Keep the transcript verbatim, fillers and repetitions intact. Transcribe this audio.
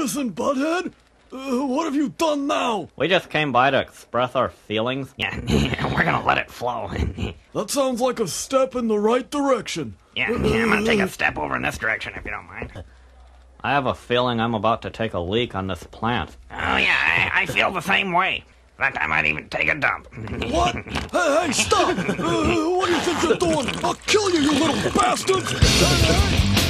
Listen, butthead, uh, what have you done now? We just came by to express our feelings. Yeah, we're gonna let it flow. That sounds like a step in the right direction. Yeah, yeah, I'm gonna take a step over in this direction if you don't mind. I have a feeling I'm about to take a leak on this plant. Oh yeah, I, I feel the same way. In fact, I might even take a dump. What? Hey, hey, stop! Uh, what do you think you're doing? I'll kill you, you little bastards! Hey, hey.